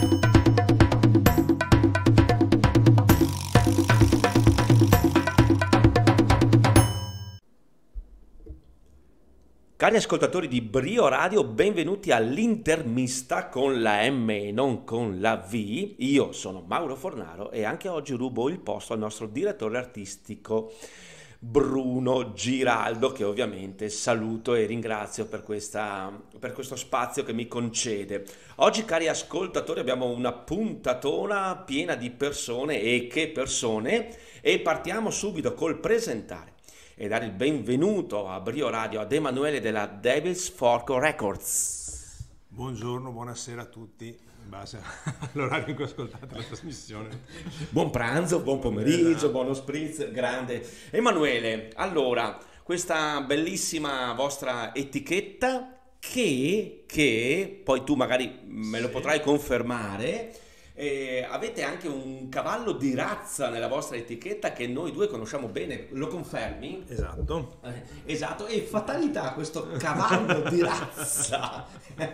Cari ascoltatori di Brio Radio, benvenuti all'Intermista con la M e non con la V. Io sono Mauro Fornaro e anche oggi rubo il posto al nostro direttore artistico Bruno Giraldo, che ovviamente saluto e ringrazio per questo spazio che mi concede. Oggi, cari ascoltatori, abbiamo una puntatona piena di persone e che persone, e partiamo subito col presentare e dare il benvenuto a Brio Radio ad Emanuele della Devil's Fork Records. Buongiorno, buonasera a tutti, in base all'orario in cui ascoltate la trasmissione. Buon pranzo, buon pomeriggio, buono spritz, grande. Emanuele, allora, questa bellissima vostra etichetta che poi tu magari me lo potrai confermare. Avete anche un cavallo di razza nella vostra etichetta che noi due conosciamo bene, lo confermi? Esatto. Esatto, e fatalità questo cavallo di razza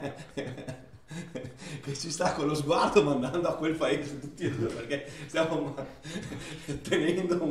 che ci sta con lo sguardo mandando a quel paese tutti e due, perché stiamo tenendo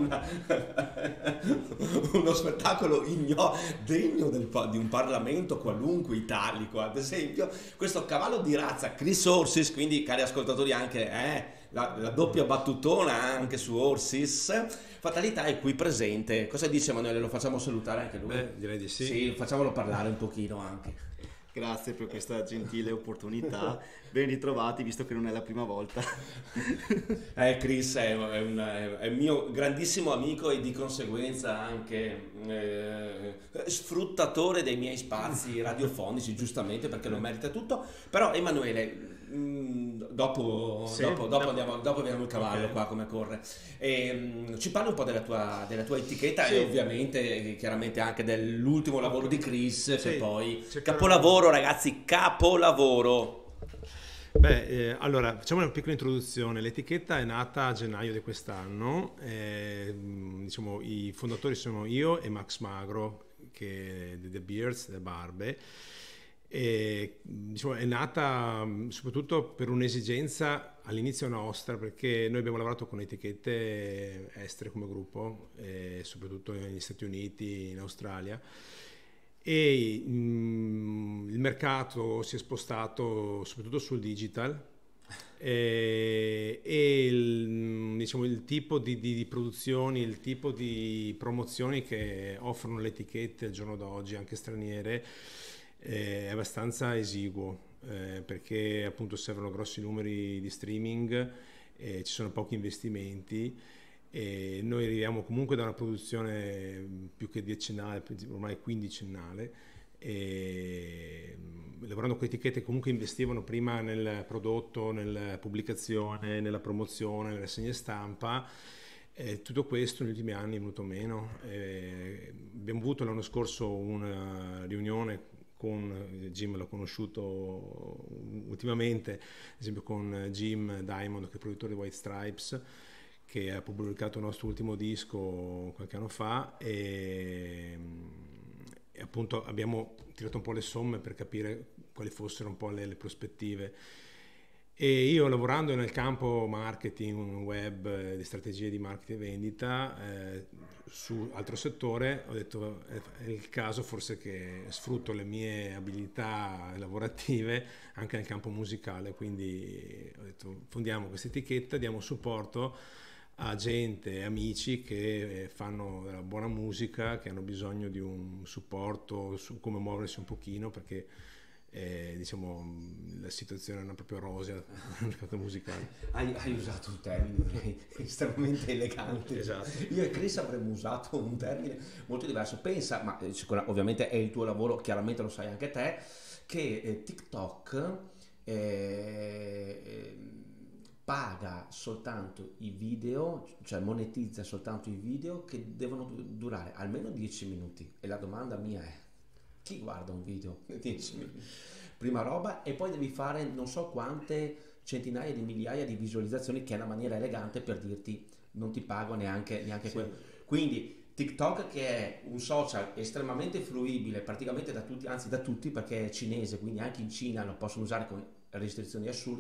uno spettacolo degno di un Parlamento qualunque italico. Ad esempio questo cavallo di razza Chris Orsis, quindi cari ascoltatori anche la doppia battutona anche su Orsis. Fatalità è qui presente. Cosa dice Emanuele? Lo facciamo salutare anche lui? Beh, direi di sì. Sì, facciamolo parlare un pochino anche. Grazie per questa gentile opportunità, ben ritrovati visto che non è la prima volta. Chris è il mio grandissimo amico e di conseguenza anche sfruttatore dei miei spazi radiofonici, giustamente, perché lo merita tutto. Però Emanuele, dopo vediamo il cavallo, okay, qua come corre. Ci parli un po' della tua etichetta, sì, e ovviamente chiaramente anche dell'ultimo lavoro di Chris, sì, che poi capolavoro, ragazzi, capolavoro. Beh, allora facciamo una piccola introduzione. L'etichetta è nata a gennaio di quest'anno. Diciamo, i fondatori sono io e Max Magro, che è di The Beards, le Barbe. E, diciamo, è nata soprattutto per un'esigenza all'inizio nostra, perché noi abbiamo lavorato con etichette estere come gruppo, soprattutto negli Stati Uniti, in Australia, e il mercato si è spostato soprattutto sul digital, diciamo, il tipo di produzioni, il tipo di promozioni che offrono le etichette al giorno d'oggi, anche straniere, è abbastanza esiguo, perché appunto servono grossi numeri di streaming, ci sono pochi investimenti, e noi arriviamo comunque da una produzione più che decennale, ormai quindicennale, e lavorando con etichette comunque investivano prima nel prodotto, nella pubblicazione, nella promozione, nelle rasegne stampa. Tutto questo negli ultimi anni è venuto meno. Abbiamo avuto l'anno scorso una riunione con Jim, l'ho conosciuto ultimamente, ad esempio con Jim Diamond, che è il produttore di White Stripes, che ha pubblicato il nostro ultimo disco qualche anno fa, e appunto abbiamo tirato un po' le somme per capire quali fossero un po' le prospettive. E io, lavorando nel campo marketing web, di strategie di marketing e vendita, su altro settore, ho detto è il caso forse che sfrutto le mie abilità lavorative anche nel campo musicale, quindi ho detto fondiamo questa etichetta, diamo supporto a gente, amici che fanno della buona musica, che hanno bisogno di un supporto su come muoversi un pochino, perché diciamo la situazione non è proprio rosea nel mercato musicale. Hai usato un termine estremamente elegante. Esatto. Io e Chris avremmo usato un termine molto diverso. Pensa, ma ovviamente è il tuo lavoro, chiaramente lo sai anche te, che TikTok paga soltanto i video, cioè monetizza soltanto i video che devono durare almeno 10 minuti. E la domanda mia è: chi guarda un video 10 minuti? Prima roba, e poi devi fare non so quante centinaia di migliaia di visualizzazioni, che è una maniera elegante per dirti non ti pago neanche sì, quello. Quindi TikTok, che è un social estremamente fruibile praticamente da tutti, anzi da tutti, perché è cinese, quindi anche in Cina lo possono usare con restrizioni assurde,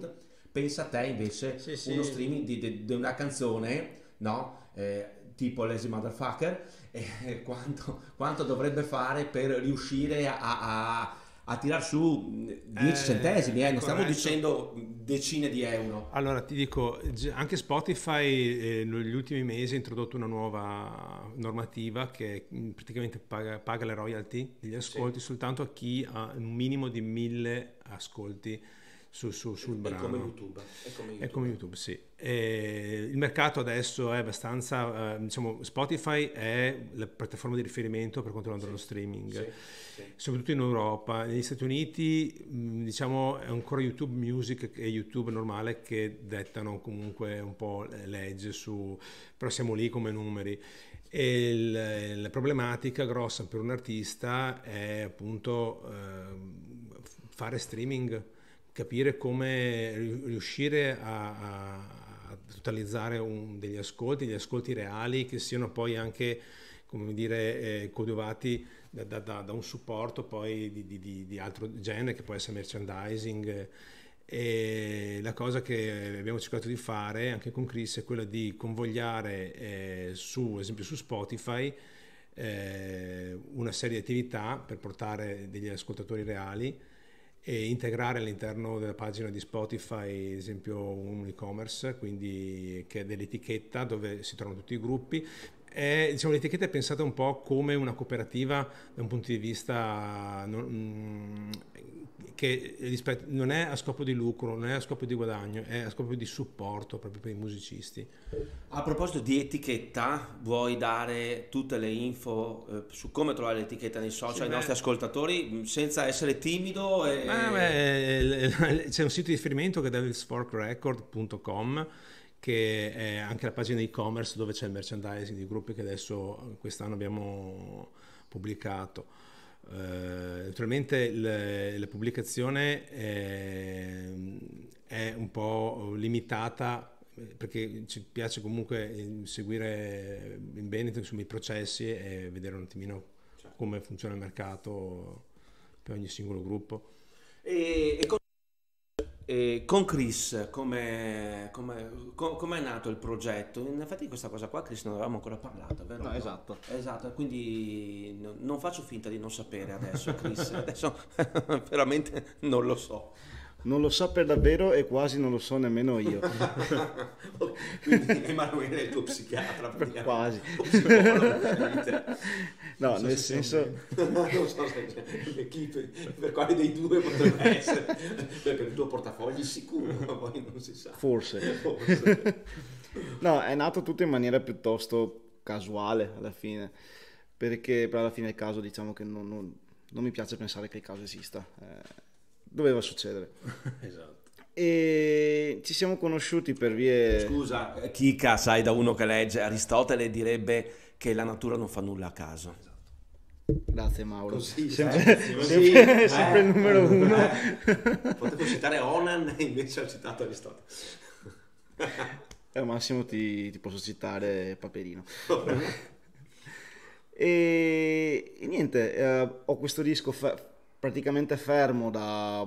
Pensa a te invece Sì, uno streaming di una canzone, no? Tipo Lazy Motherfucker, quanto dovrebbe fare per riuscire a tirar su 10 centesimi, non stiamo corretto. dicendo decine di euro. Allora ti dico, anche Spotify negli ultimi mesi ha introdotto una nuova normativa che praticamente paga le royalty degli ascolti soltanto a chi ha un minimo di 1000 ascolti sul È brano. come YouTube. È come YouTube, sì. Il mercato adesso è abbastanza, diciamo, Spotify è la piattaforma di riferimento per quanto riguarda lo streaming, soprattutto in Europa. Negli Stati Uniti, diciamo, è ancora YouTube Music e YouTube normale che dettano comunque un po' le leggi però siamo lì come numeri. E la problematica grossa per un artista è appunto fare streaming, capire come riuscire a totalizzare degli ascolti reali che siano poi anche, come dire, coadiuvati da un supporto poi di altro genere, che può essere merchandising. E la cosa che abbiamo cercato di fare anche con Chris è quella di convogliare ad esempio su Spotify una serie di attività per portare degli ascoltatori reali e integrare all'interno della pagina di Spotify, ad esempio, un e-commerce, quindi che è dell'etichetta dove si trovano tutti i gruppi. Diciamo, l'etichetta è pensata un po' come una cooperativa da un punto di vista che non è a scopo di lucro, non è a scopo di guadagno, è a scopo di supporto proprio per i musicisti. A proposito di etichetta, vuoi dare tutte le info su come trovare l'etichetta nei social ai nostri ascoltatori senza essere timido? C'è un sito di riferimento che è devilsforkrecord.com, che è anche la pagina e-commerce dove c'è il merchandising di gruppi che adesso quest'anno abbiamo pubblicato. Naturalmente la pubblicazione è un po' limitata perché ci piace comunque seguire bene insomma, i processi e vedere un attimino come funziona il mercato per ogni singolo gruppo. E con Chris, come è nato il progetto? In effetti questa cosa qua, Chris, non avevamo ancora parlato, vero? No, esatto. Esatto, quindi non faccio finta di non sapere adesso, Chris, adesso veramente non lo so. Non lo so per davvero e quasi non lo so nemmeno io. Quindi Emanuele è il tuo psichiatra, Quasi. o psicologo, veramente. No, nel senso... Non so per quale dei due potrebbe essere, per il tuo portafogli sicuro, ma poi non si sa. Forse. No, è nato tutto in maniera piuttosto casuale alla fine, perché per alla fine il caso, diciamo che non mi piace pensare che il caso esista. Doveva succedere. Esatto. E ci siamo conosciuti per vie... Scusa, Chica, sai, da uno che legge, Aristotele direbbe che la natura non fa nulla a caso. Grazie Mauro. Così, sempre il numero uno. Potevo citare Onan e invece ho citato Aristotele. Al massimo ti posso citare Paperino. E niente, ho questo disco praticamente fermo da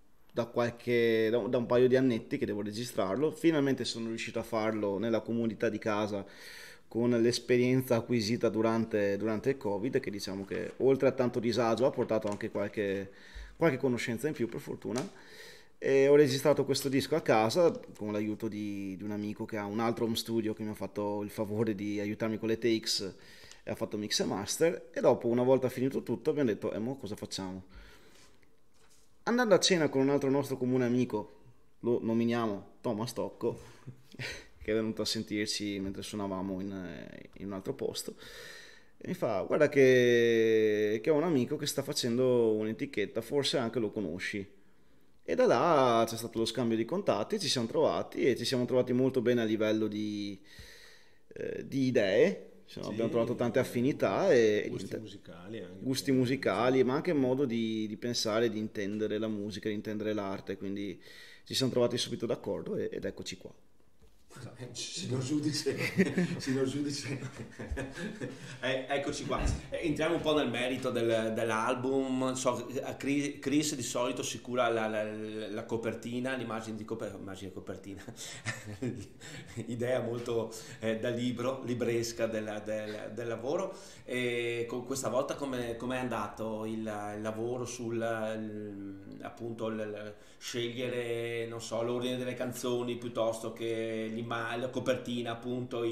un paio di annetti che devo registrarlo. Finalmente sono riuscito a farlo nella comunità di casa con l'esperienza acquisita durante il Covid, che diciamo che oltre a tanto disagio ha portato anche qualche conoscenza in più, per fortuna. E ho registrato questo disco a casa con l'aiuto di un amico che ha un altro home studio che mi ha fatto il favore di aiutarmi con le takes e ha fatto mix e master. E dopo, una volta finito tutto, abbiamo detto mo cosa facciamo? Andando a cena con un altro nostro comune amico, lo nominiamo Thomas Tocco, che è venuto a sentirci mentre suonavamo in un altro posto, e mi fa: guarda che ho un amico che sta facendo un'etichetta, forse anche lo conosci. E da là c'è stato lo scambio di contatti, ci siamo trovati molto bene a livello di idee. Abbiamo trovato tante affinità e gusti musicali, ma anche modo di pensare, di intendere la musica, di intendere l'arte, quindi ci siamo trovati subito d'accordo ed eccoci qua. Signor giudice, signor giudice. Eccoci qua. Entriamo un po' nel merito dell'album. Chris di solito si cura la copertina, l'immagine di copertina, idea molto da libresca del lavoro. E con questa volta come è andato il lavoro sul appunto scegliere, non so, l'ordine delle canzoni piuttosto che la copertina, appunto,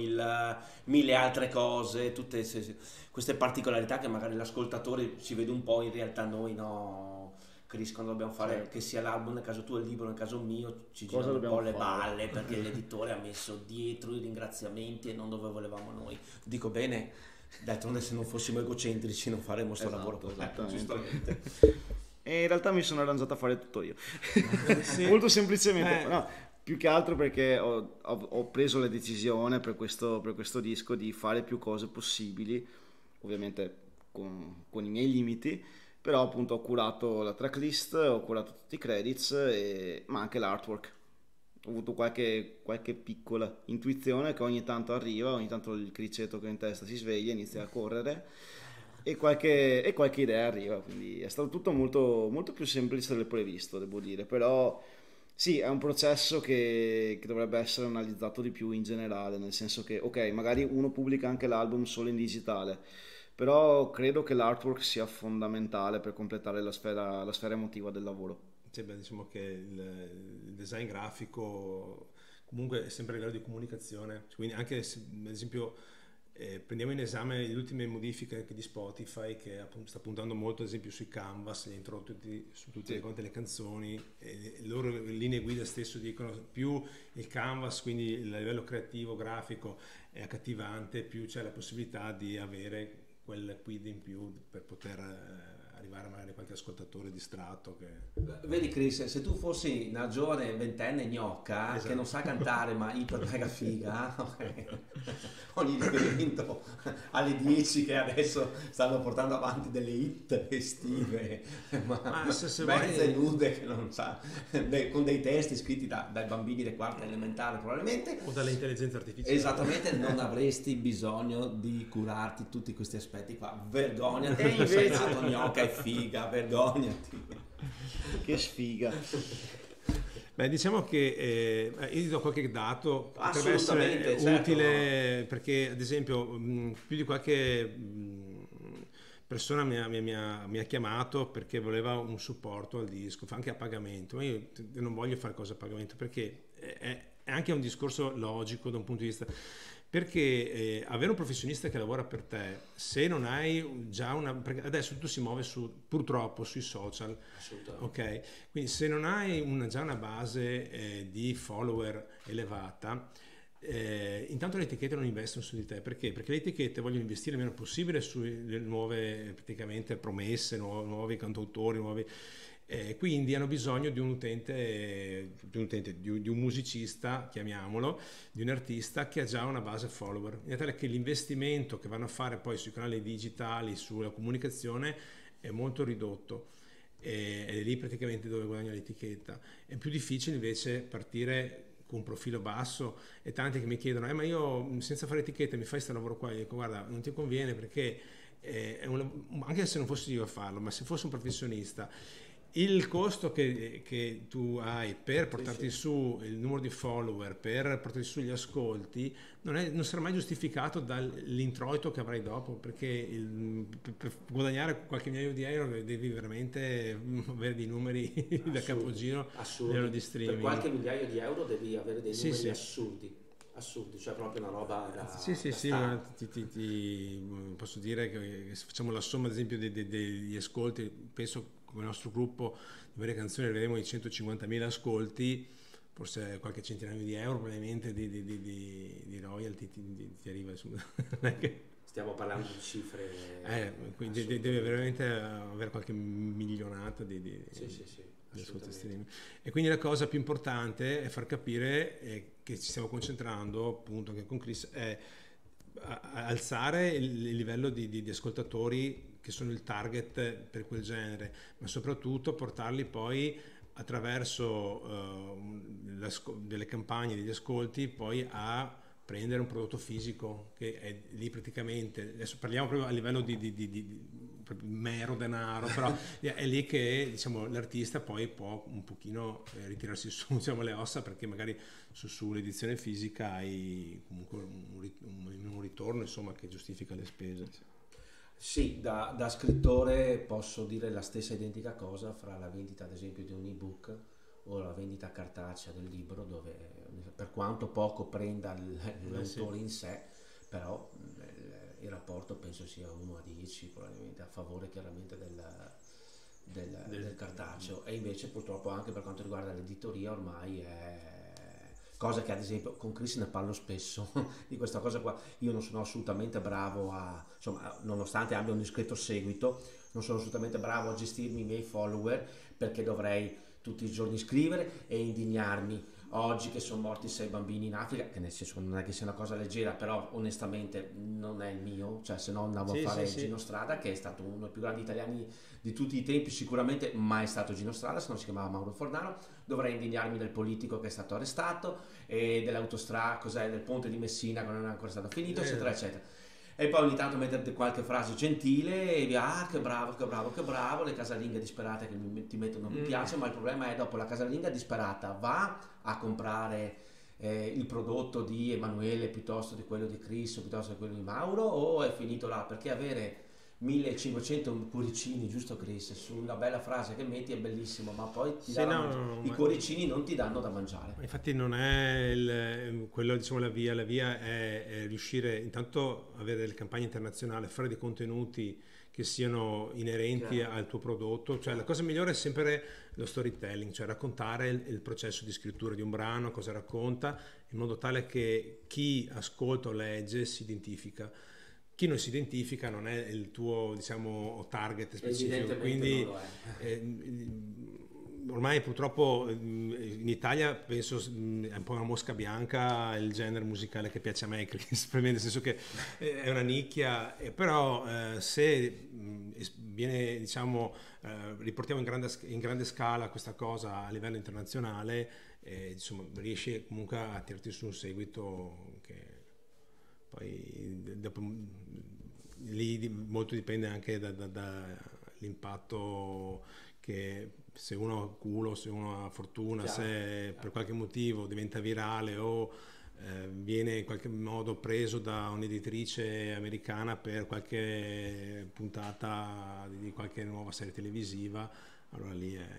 mille altre cose, tutte queste particolarità che magari l'ascoltatore si vede un po', in realtà noi no. Chris, quando dobbiamo fare, certo, che sia l'album nel caso tuo, il libro nel caso mio, ci girano un po' le balle perché l'editore ha messo dietro i ringraziamenti e non dove volevamo noi. Dico bene, d'altronde se non fossimo egocentrici non faremmo sto lavoro. Giustamente. E in realtà mi sono arrangiato a fare tutto io. Sì. Molto semplicemente. No, più che altro perché ho preso la decisione per questo disco di fare più cose possibili, ovviamente con i miei limiti, però appunto ho curato la tracklist, ho curato tutti i credits, ma anche l'artwork. Ho avuto qualche piccola intuizione che ogni tanto arriva, ogni tanto il criceto che ho in testa si sveglia, inizia a correre e qualche idea arriva, quindi è stato tutto molto, molto più semplice del previsto, devo dire, però sì, è un processo che dovrebbe essere analizzato di più in generale, nel senso che, ok, magari uno pubblica anche l'album solo in digitale, però credo che l'artwork sia fondamentale per completare la sfera emotiva del lavoro. Sì, beh, diciamo che il design grafico comunque è sempre a livello di comunicazione, quindi anche se, ad esempio, prendiamo in esame le ultime modifiche anche di Spotify, che appunto sta puntando molto ad esempio sui canvas, li introdotti su tutte le canzoni, e le loro linee guida stesso dicono più il canvas, quindi il livello creativo, grafico è accattivante, più c'è la possibilità di avere quel quid in più per poter arrivare magari a qualche ascoltatore distratto Vedi Chris, se tu fossi una giovane ventenne gnocca, esatto, che non sa cantare ma iper mega figa, okay, ogni riferimento alle 10 che adesso stanno portando avanti delle hit estive ma mezze nude che non sa, con dei testi scritti dai bambini di quarta elementare probabilmente, o dalle intelligenze artificiali, esattamente, non avresti bisogno di curarti tutti questi aspetti qua. Vergognati, sei nato gnocca e figa, vergognati. Che sfiga. Beh, diciamo che io ti do qualche dato, potrebbe essere utile, certo, perché ad esempio più di qualche persona mi ha chiamato perché voleva un supporto al disco, anche a pagamento, ma io non voglio fare cose a pagamento perché è anche un discorso logico da un punto di vista, perché avere un professionista che lavora per te, se non hai già perché adesso tutto si muove purtroppo sui social, ok? Quindi se non hai già una base di follower elevata, intanto le etichette non investono su di te, perché le etichette vogliono investire il meno possibile sulle nuove praticamente promesse, nuovi cantautori, quindi hanno bisogno di un utente, di un musicista, chiamiamolo, di un artista che ha già una base follower, in modo tale che l'investimento che vanno a fare poi sui canali digitali, sulla comunicazione è molto ridotto, ed è lì praticamente dove guadagna l'etichetta. È più difficile invece partire con un profilo basso, e tanti che mi chiedono ma io senza fare etichetta mi fai questo lavoro qua? Io dico guarda, non ti conviene, perché anche se non fossi io a farlo, ma se fossi un professionista, il costo che tu hai per portarti su il numero di follower, per portarti su gli ascolti, non sarà mai giustificato dall'introito che avrai dopo, perché per guadagnare qualche migliaio di euro devi veramente avere dei numeri da capogiro di streaming. Per qualche migliaio di euro devi avere dei numeri assurdi, cioè proprio una roba da ti posso dire che se facciamo la somma ad esempio degli ascolti, penso come nostro gruppo di varie canzoni arriveremo ai 150.000 ascolti, forse qualche centinaio di euro probabilmente di royalty ti arriva su. Stiamo parlando di cifre quindi deve veramente avere qualche milionata di ascolti streaming. E quindi la cosa più importante è far capire che ci stiamo concentrando appunto anche con Chris è alzare il livello di ascoltatori che sono il target per quel genere, ma soprattutto portarli poi attraverso delle campagne, degli ascolti, poi a prendere un prodotto fisico che è lì praticamente, adesso parliamo proprio a livello di mero denaro, però è lì che diciamo l'artista poi può un pochino ritirarsi su, diciamo, le ossa, perché magari sull'edizione fisica hai comunque un ritorno, insomma, che giustifica le spese. Sì, da scrittore posso dire la stessa identica cosa fra la vendita ad esempio di un ebook o la vendita cartacea del libro, dove per quanto poco prenda l'autore in sé, però il rapporto penso sia 1:10 probabilmente, a favore chiaramente del cartaceo. E invece purtroppo anche per quanto riguarda l'editoria ormai è cosa che ad esempio con Chris ne parlo spesso di questa cosa qua. Io non sono assolutamente bravo insomma, nonostante abbia un discreto seguito, non sono assolutamente bravo a gestirmi i miei follower, perché dovrei tutti i giorni scrivere e indignarmi. Oggi che sono morti 6 bambini in Africa, che nel senso non è che sia una cosa leggera, però onestamente non è il mio, cioè se no andavo a fare Gino Strada, che è stato uno dei più grandi italiani di tutti i tempi, sicuramente mai stato Gino Strada, se no si chiamava Mauro Fornaro. Dovrei indignarmi del politico che è stato arrestato e dell'autostrada, del ponte di Messina che non è ancora stato finito, eccetera eccetera. E poi ogni tanto mettere qualche frase gentile e via, che bravo, le casalinghe disperate che ti mettono mi piace, ma il problema è dopo la casalinga disperata va a comprare il prodotto di Emanuele piuttosto di quello di Chris o piuttosto di quello di Mauro, o è finito là? Perché avere 1500 cuoricini, giusto Chris, su una bella frase che metti è bellissimo, ma poi i cuoricini non ti danno da mangiare. Infatti non è quello, diciamo, la via è riuscire intanto a avere delle campagne internazionali, fare dei contenuti che siano inerenti al tuo prodotto. Cioè la cosa migliore è sempre lo storytelling, cioè raccontare il processo di scrittura di un brano, cosa racconta, in modo tale che chi ascolta o legge si identifica. Chi non si identifica non è il tuo, diciamo, target specifico, quindi ormai purtroppo in Italia penso è un po' una mosca bianca il genere musicale che piace a me, nel senso che è una nicchia, però se viene, diciamo, riportiamo in grande scala questa cosa a livello internazionale, insomma, riesce comunque a tirarti su un seguito che poi dopo lì molto dipende anche dall'impatto, che se uno ha culo, se uno ha fortuna, se per qualche motivo diventa virale o viene in qualche modo preso da un'editrice americana per qualche puntata di qualche nuova serie televisiva, allora lì è...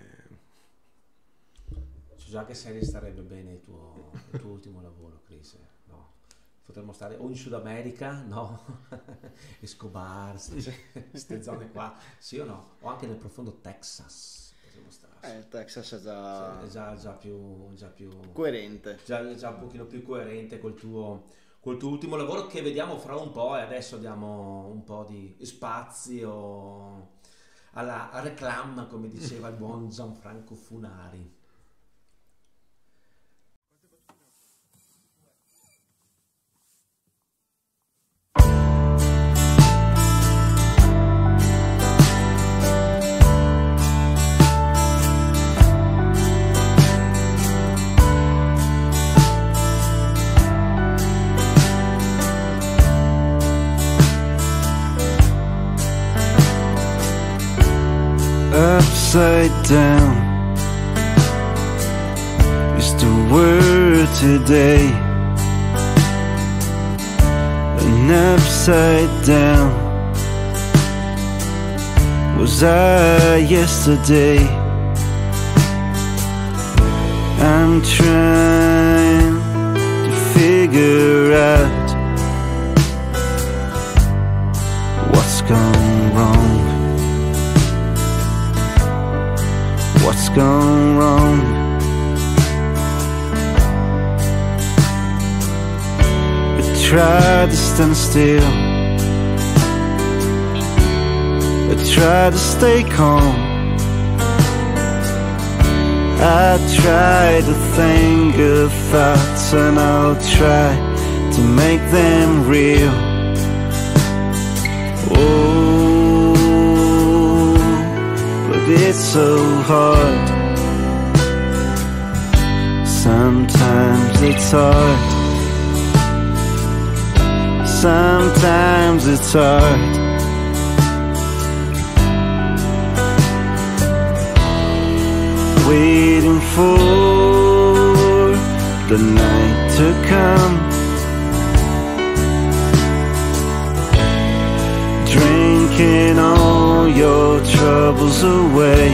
So già che serie starebbe bene il tuo ultimo lavoro, Chris, no? Potremmo stare o in Sud America, no? Escobar, queste zone qua, sì o no? O anche nel profondo Texas potremmo stare. Texas è già più coerente. Già un pochino più coerente col tuo ultimo lavoro, che vediamo fra un po', e adesso diamo un po' di spazio alla reclama, come diceva il buon Gianfranco Funari. Upside down is the word today, and upside down was I yesterday. I'm trying to figure out what's gone wrong. What's gone wrong? I tried to stand still, I tried to stay calm, I tried to think of thoughts, and I'll try to make them real. It's so hard. Some it's hard. Sometimes it's hard. Waiting for the night to come, drinking all your troubles away.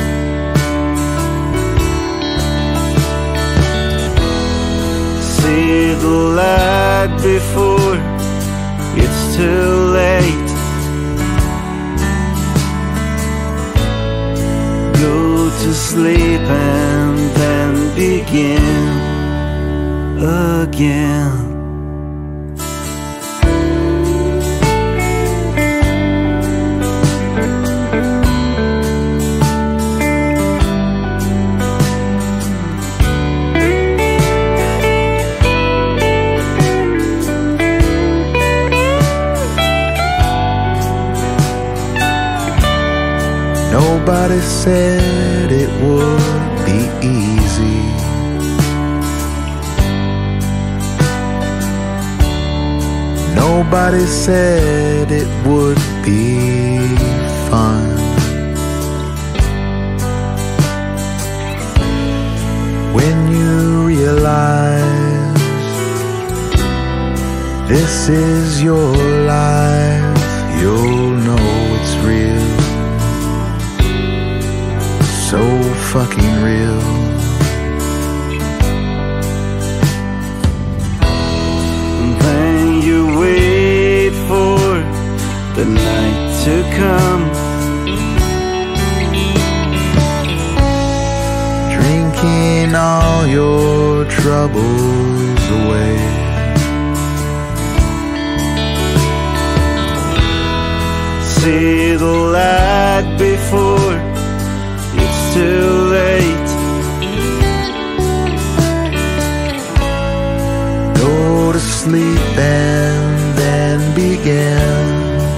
See the light before it's too late. Go to sleep and then begin again. Nobody said it would be easy. Nobody said it would be fun. When you realize this is your life, you'll know it's real. So fucking real. Then you wait for the night to come, Drinking all your troubles away. see the light before it's too late. Go to sleep and then begin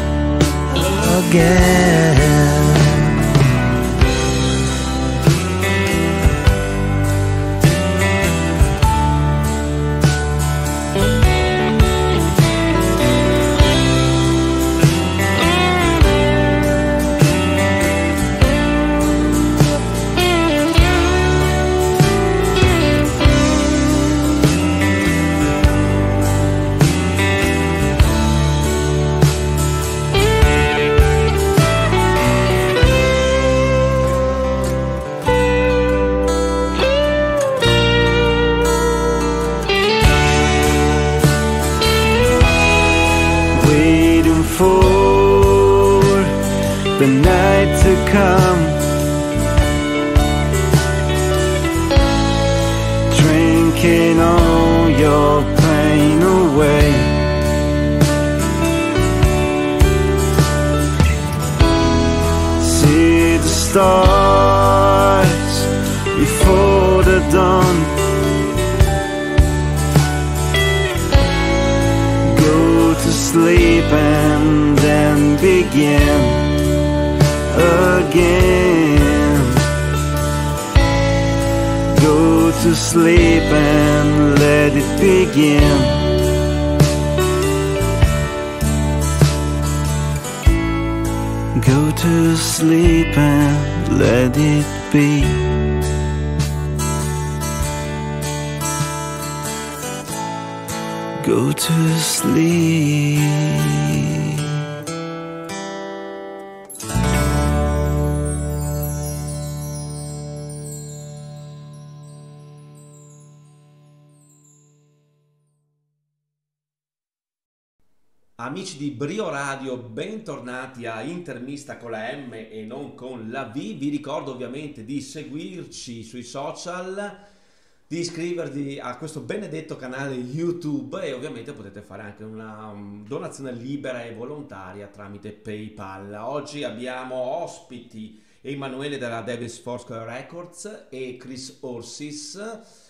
again. The night to come, drinking all your pain away. See the stars before the dawn. Go to sleep and then begin again. Go to sleep and let it begin. Go to sleep and let it be. Go to sleep. Amici di Brio Radio, bentornati a Intermista con la M e non con la V. Vi ricordo ovviamente di seguirci sui social, di iscrivervi a questo benedetto canale YouTube e ovviamente potete fare anche una donazione libera e volontaria tramite PayPal. Oggi abbiamo ospiti Emanuele della Devil's Foursquare Records e Chris Orsis,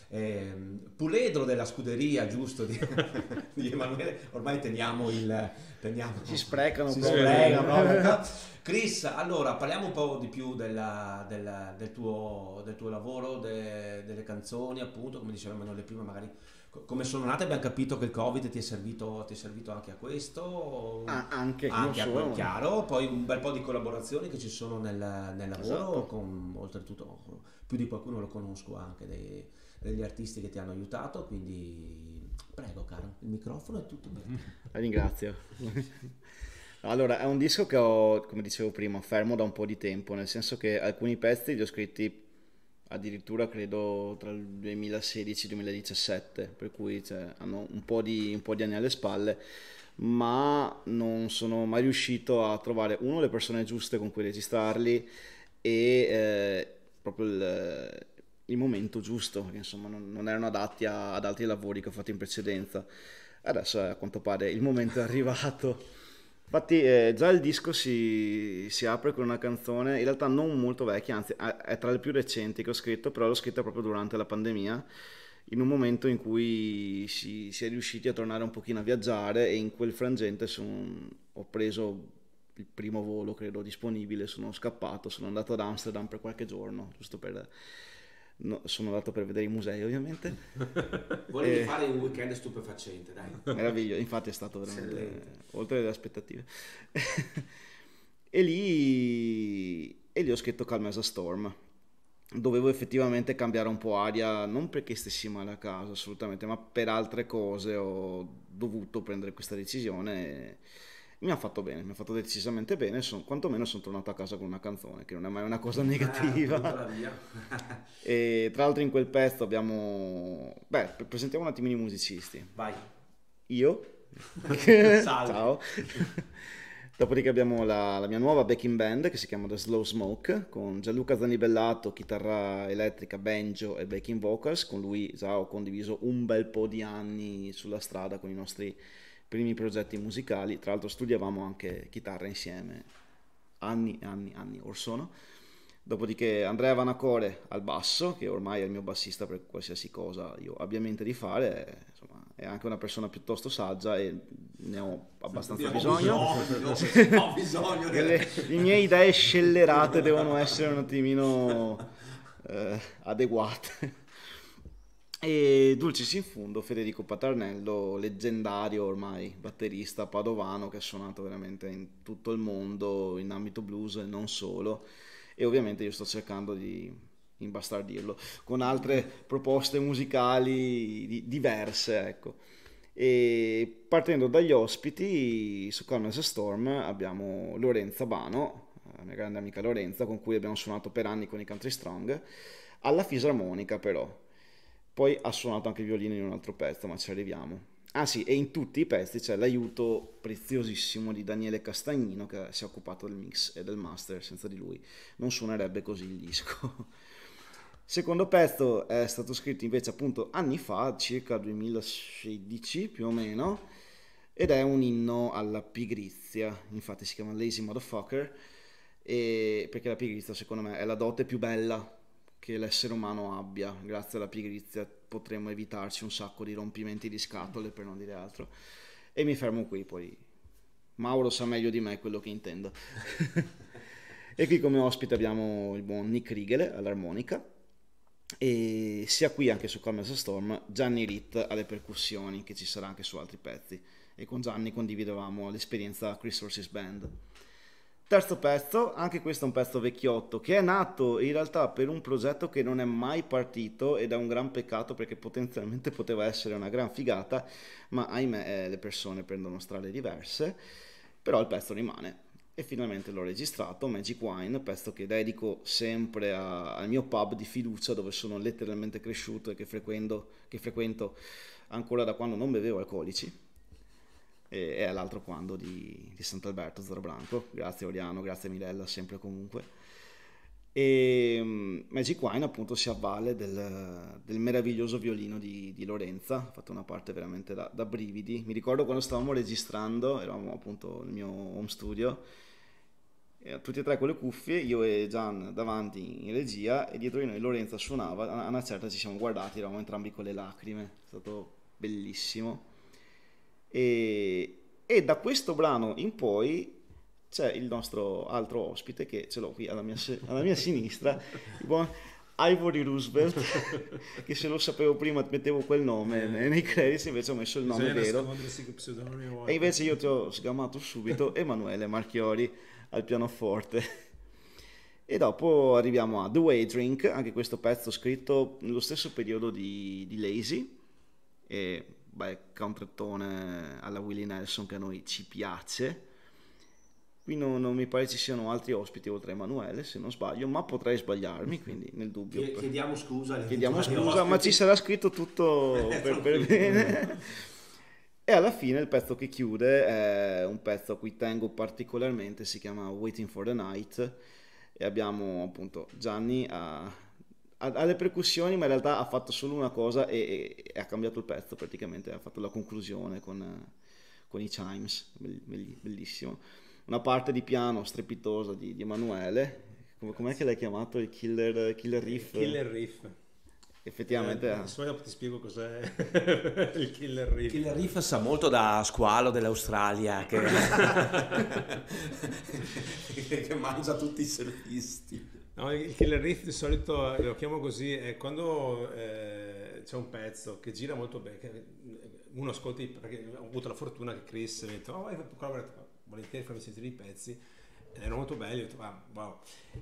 puledro della scuderia, giusto, di Emanuele. Ormai teniamo si sprecano si proprio. sprecano. Chris, allora parliamo un po' di più del tuo lavoro, delle canzoni, appunto, come diceva Emanuele prima, magari come sono nate. Abbiamo capito che il Covid ti è servito anche a questo, Anche a non quel solo. chiaro, poi un bel po' di collaborazioni che ci sono nel lavoro, Esatto. con oltretutto più di qualcuno lo conosco, anche degli artisti che ti hanno aiutato, quindi prego caro, il microfono è tutto per te. La ringrazio. Allora, è un disco che ho, come dicevo prima, fermo da un po' di tempo, nel senso che alcuni pezzi li ho scritti addirittura credo tra il 2016 e il 2017, per cui hanno un po' di anni alle spalle, ma non sono mai riuscito a trovare le persone giuste con cui registrarli e proprio il momento giusto, perché insomma non erano adatti ad altri lavori che ho fatto in precedenza. Adesso a quanto pare il momento è arrivato. Infatti già il disco si apre con una canzone, in realtà non molto vecchia, anzi è tra le più recenti che ho scritto, però l'ho scritta proprio durante la pandemia, in un momento in cui si è riusciti a tornare un pochino a viaggiare, e in quel frangente ho preso il primo volo credo disponibile, sono scappato, sono andato ad Amsterdam per qualche giorno, giusto per... No, sono andato per vedere i musei ovviamente. Volevi fare un weekend stupefacente, dai. Meraviglioso, infatti è stato veramente oltre le aspettative. e lì ho scritto Calm as a Storm. Dovevo effettivamente cambiare un po' aria, non perché stessi male a casa assolutamente, ma per altre cose ho dovuto prendere questa decisione e mi ha fatto bene, mi ha fatto decisamente bene, quantomeno sono tornato a casa con una canzone, che non è mai una cosa negativa. E tra l'altro in quel pezzo abbiamo... presentiamo un attimino i musicisti. Vai. Io. Salve. Ciao. Dopodiché abbiamo la mia nuova backing band che si chiama The Slow Smoke, con Gianluca Zanibellato, chitarra elettrica, banjo e backing vocals. Con lui già ho condiviso un bel po' di anni sulla strada con i nostri primi progetti musicali. Tra l'altro studiavamo anche chitarra insieme anni or sono. Dopodiché Andrea Vanacore al basso, che ormai è il mio bassista per qualsiasi cosa io abbia in mente di fare, insomma è anche una persona piuttosto saggia e ne ho abbastanza bisogno. Ho bisogno Le mie idee scellerate devono essere un attimino adeguate. E Dulcis in fundo Federico Patarnello, leggendario ormai batterista padovano che ha suonato veramente in tutto il mondo in ambito blues e non solo, e ovviamente io sto cercando di imbastardirlo con altre proposte musicali diverse, ecco. E partendo dagli ospiti, su Calm as a Storm abbiamo Lorenza Bano, la mia grande amica Lorenza, con cui abbiamo suonato per anni con i Country Strong alla fisarmonica, però poi ha suonato anche il violino in un altro pezzo, ma ci arriviamo. Ah sì, e in tutti i pezzi c'è l'aiuto preziosissimo di Daniele Castagnino, che si è occupato del mix e del master. Senza di lui non suonerebbe così il disco. Secondo pezzo è stato scritto invece appunto anni fa, circa 2016 più o meno, ed è un inno alla pigrizia. Infatti si chiama Lazy Motherfucker, perché la pigrizia secondo me è la dote più bella che l'essere umano abbia. Grazie alla pigrizia potremmo evitarci un sacco di rompimenti di scatole, per non dire altro. E mi fermo qui, poi Mauro sa meglio di me quello che intendo. E qui come ospite abbiamo il buon Nick Rigele all'armonica, e sia qui anche su Calm as a Storm Gianni Ritt alle percussioni, che ci sarà anche su altri pezzi, e con Gianni condividevamo l'esperienza Chris Horses Band. Terzo pezzo, anche questo è un pezzo vecchiotto che è nato in realtà per un progetto che non è mai partito, ed è un gran peccato perché potenzialmente poteva essere una gran figata, ma ahimè le persone prendono strade diverse, però il pezzo rimane e finalmente l'ho registrato, Magic Wine, pezzo che dedico sempre al mio pub di fiducia dove sono letteralmente cresciuto e che frequento ancora da quando non bevevo alcolici. E all'altro quando di Sant'Alberto Zero Branco. Grazie Oriano, grazie Mirella, sempre e comunque. E Magic Wine appunto si avvale del meraviglioso violino di Lorenza. Ha fatto una parte veramente da brividi. Mi ricordo quando stavamo registrando, eravamo appunto nel mio home studio tutti e tre con le cuffie, io e Gian davanti in regia e dietro di noi Lorenza suonava. A una certa ci siamo guardati, eravamo entrambi con le lacrime, è stato bellissimo. E da questo brano in poi c'è il nostro altro ospite, che ce l'ho qui alla mia sinistra, il buon Ivory Roosevelt, che se lo sapevo prima mettevo quel nome nei credits, invece ho messo il nome vero, e invece io ti ho sgamato subito. Emanuele Marchiori al pianoforte. E dopo arriviamo a The Way Drink, anche questo pezzo scritto nello stesso periodo di Lazy, e countrettone alla Willie Nelson che a noi ci piace. Qui non mi pare ci siano altri ospiti oltre a Emanuele, se non sbaglio, ma potrei sbagliarmi, quindi nel dubbio chiediamo scusa, ma ci sarà scritto tutto per bene. E alla fine il pezzo che chiude è un pezzo a cui tengo particolarmente, si chiama Waiting for the Night, e abbiamo appunto Gianni alle percussioni, ma in realtà ha fatto solo una cosa e ha cambiato il pezzo praticamente, ha fatto la conclusione con i chimes, bellissimo. Una parte di piano strepitosa di Emanuele, com'è che l'hai chiamato? Il killer riff? Killer riff. Effettivamente adesso dopo ti spiego cos'è il killer riff. Il killer riff sa molto da squalo dell'Australia che mangia tutti i surfisti. No, il killer riff di solito lo chiamo così, è quando c'è un pezzo che gira molto bene, uno ascolta, perché ho avuto la fortuna che Chris mi ha detto volentieri farmi sentire i pezzi, erano molto belli, ho detto wow.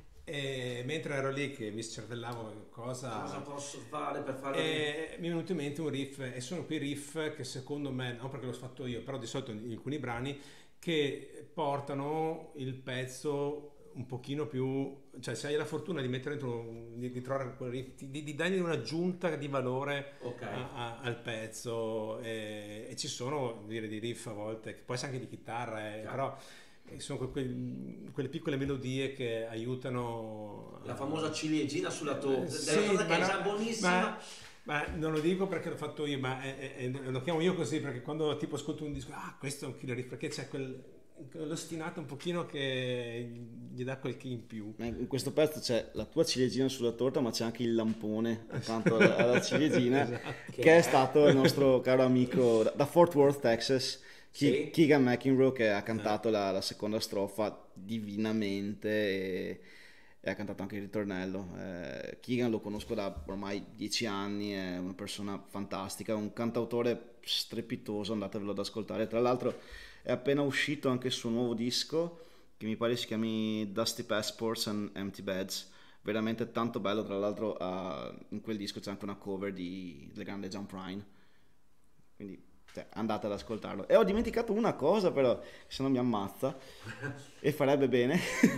E mentre ero lì che mi scervellavo cosa posso fare per fare, mi è venuto in mente un riff, e sono quei riff che secondo me, non perché l'ho fatto io, però di solito in alcuni brani, che portano il pezzo un pochino più, cioè se hai la fortuna di mettere dentro, di trovare quel riff, di dargli un'aggiunta di valore al pezzo, e ci sono dei riff a volte, che può essere anche di chitarra, però sono quelle piccole melodie che aiutano. La famosa ciliegina sulla torta, sì, che è già buonissima. Ma non lo dico perché l'ho fatto io, ma lo chiamo io così, perché quando tipo ascolto un disco, questo è un killer riff, perché c'è l'ostinato un pochino che gli dà qualche in più. In questo pezzo c'è la tua ciliegina sulla torta, ma c'è anche il lampone accanto alla ciliegina, esatto, che è stato il nostro caro amico da Fort Worth, Texas, Keegan McEnroe, che ha cantato la seconda strofa divinamente e ha cantato anche il ritornello. Keegan lo conosco da ormai 10 anni, è una persona fantastica, un cantautore strepitoso, andatevelo ad ascoltare. Tra l'altro è appena uscito anche il suo nuovo disco, che mi pare si chiami Dusty Passports and Empty Beds, veramente tanto bello. Tra l'altro in quel disco c'è anche una cover del grande John Prine, quindi andate ad ascoltarlo. E ho dimenticato una cosa però, se no mi ammazza, e farebbe bene.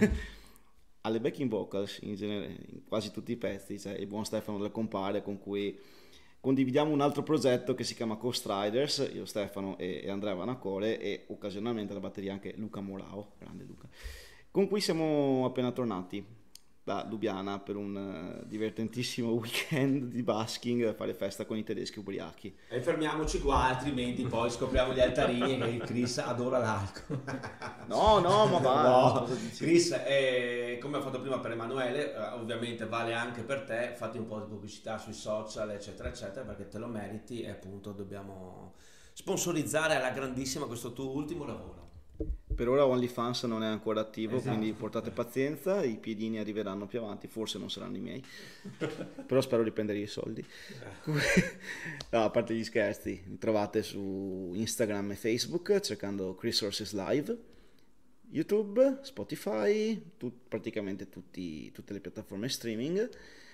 Alle backing vocals in genere, in quasi tutti i pezzi, c'è il buon Stefano Del Compare, con cui condividiamo un altro progetto che si chiama Coast Riders, io, Stefano e Andrea Vanacore, e occasionalmente alla batteria anche Luca Morao, grande Luca, con cui siamo appena tornati da Lubiana per un divertentissimo weekend di busking, a fare festa con i tedeschi ubriachi. E fermiamoci qua, altrimenti poi scopriamo gli altarini che Chris adora l'alcol. No, ma va. No. Chris, come ho fatto prima per Emanuele, ovviamente vale anche per te, fatti un po' di pubblicità sui social, eccetera, eccetera, perché te lo meriti, e appunto dobbiamo sponsorizzare alla grandissima questo tuo ultimo lavoro. Per ora OnlyFans non è ancora attivo, esatto, quindi portate pazienza, i piedini arriveranno più avanti, forse non saranno i miei, però spero di prendere i soldi. No, a parte gli scherzi, mi trovate su Instagram e Facebook cercando Chris Sources Live, YouTube, Spotify, praticamente tutte le piattaforme streaming,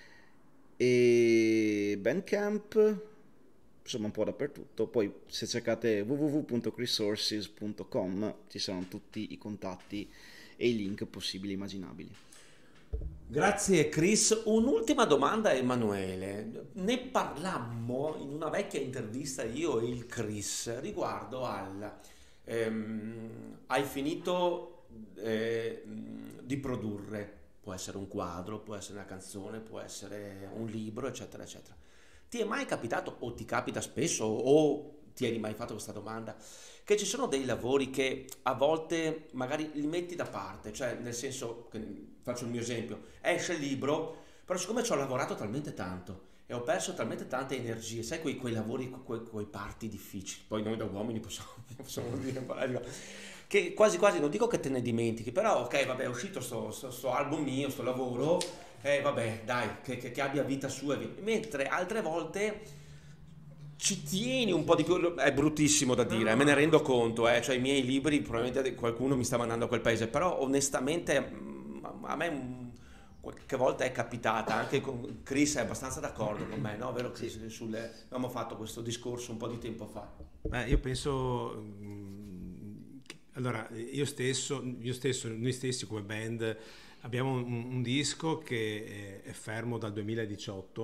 e Bandcamp, insomma un po' dappertutto. Poi se cercate www.chrissources.com ci saranno tutti i contatti e i link possibili e immaginabili. Grazie Chris. Un'ultima domanda a Emanuele. Ne parlammo in una vecchia intervista io e il Chris riguardo al hai finito di produrre, può essere un quadro, può essere una canzone, può essere un libro, eccetera eccetera. Ti è mai capitato, o ti capita spesso, o ti eri mai fatto questa domanda? Che ci sono dei lavori che a volte magari li metti da parte, cioè nel senso, faccio il mio esempio, esce il libro, però siccome ci ho lavorato talmente tanto e ho perso talmente tante energie, sai quei lavori, quei parti difficili, poi noi da uomini possiamo dire, che quasi quasi non dico che te ne dimentichi, però ok, vabbè, è uscito sto album mio, sto lavoro, vabbè, dai, che abbia vita sua, mentre altre volte ci tieni un po' di più. È bruttissimo da dire, me ne rendo conto, cioè i miei libri probabilmente qualcuno mi sta mandando a quel paese, però onestamente a me qualche volta è capitata, anche con Chris è abbastanza d'accordo con me, no? Vero Chris? Abbiamo fatto questo discorso un po' di tempo fa. Io penso, allora noi stessi come band abbiamo un disco che è fermo dal 2018,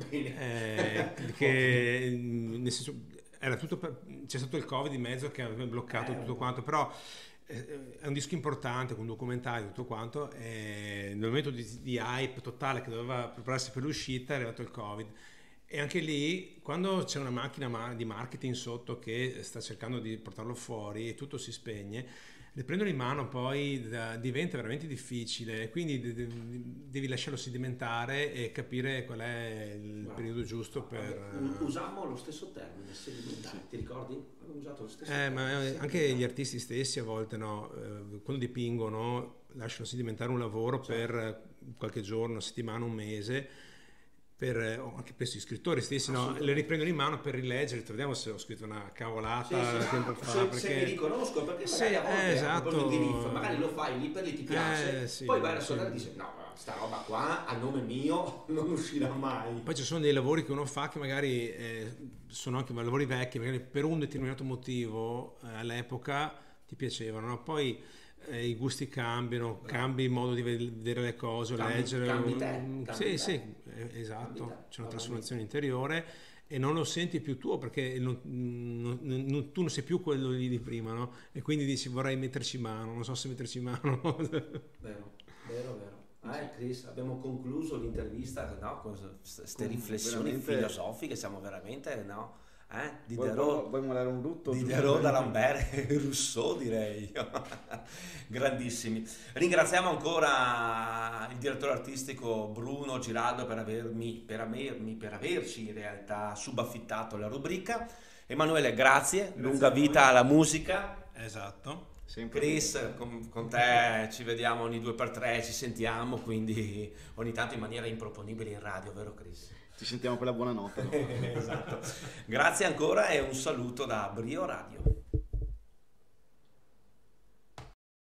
che nel senso, era tutto c'è stato il Covid in mezzo che aveva bloccato tutto quanto, però è un disco importante con documentario tutto quanto, nel momento di hype totale che doveva prepararsi per l'uscita è arrivato il Covid. E anche lì, quando c'è una macchina di marketing sotto che sta cercando di portarlo fuori e tutto si spegne, riprenderlo in mano poi diventa veramente difficile, quindi devi lasciarlo sedimentare e capire qual è il periodo giusto per... Usammo lo stesso termine, sedimentare, ti ricordi? Abbiamo usato lo stesso termine. Ma anche gli artisti stessi a volte, no? Quando dipingono lasciano sedimentare un lavoro per qualche giorno, una settimana, un mese, anche questi scrittori stessi, no? Le riprendono in mano per rileggere, vediamo se ho scritto una cavolata tempo fa, se mi riconosco, perché magari a volte esatto, di riff, magari lo fai lì per lì, ti piace, poi vai alla sorella e dici no, sta roba qua a nome mio non uscirà mai. Poi ci sono dei lavori che uno fa che magari sono anche lavori vecchi, magari per un determinato motivo all'epoca ti piacevano, no? Poi i gusti cambiano, cambi il modo di vedere le cose, leggere. Esatto, c'è una trasformazione interiore e non lo senti più tuo perché tu non sei più quello lì di prima, no? E quindi dici vorrei metterci mano, non so se metterci mano. Vero. Chris, abbiamo concluso l'intervista, no? Con queste riflessioni filosofiche, siamo veramente, no? Vuoi mandare un rutto? Diderot, d'Alembert e Rousseau, direi. Grandissimi. Ringraziamo ancora il direttore artistico Bruno Giraldo per averci in realtà subaffittato la rubrica. Emanuele, grazie. Lunga vita alla musica. Esatto. Sempre. Chris, con te ci vediamo ogni 2x3, ci sentiamo, quindi ogni tanto in maniera improponibile in radio, vero Chris? Ci sentiamo per la buonanotte. Esatto. Grazie ancora e un saluto da Brio Radio.